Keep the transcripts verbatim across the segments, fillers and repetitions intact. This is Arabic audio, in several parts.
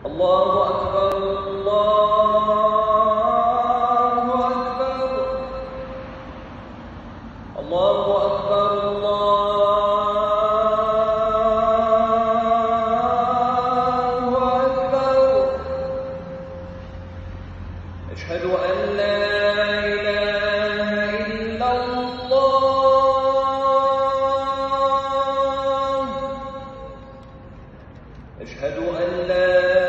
الله أكبر الله أكبر الله أكبر الله أكبر. أشهد أن لا إله إلا الله. أشهد أن لا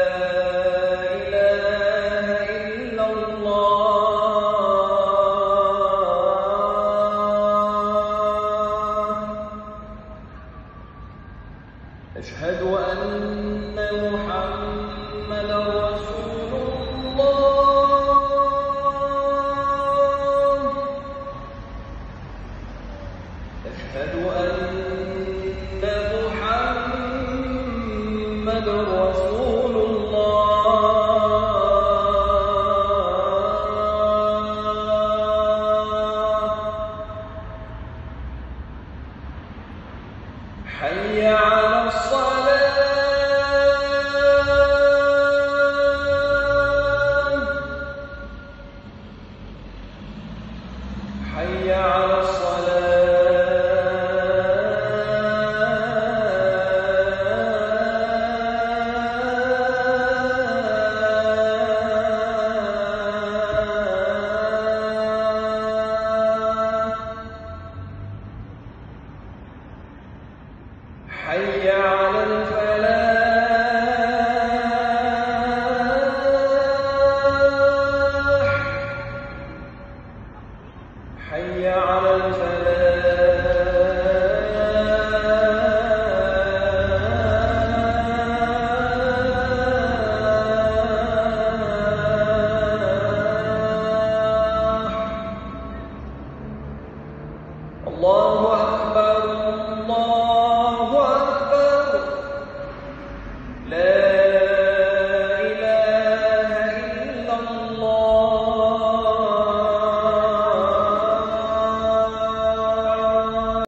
أشهد أن محمدًا رسول الله. أشهد أن محمدًا رسول الله. حي على الصلاة. حي على الصلاة. حي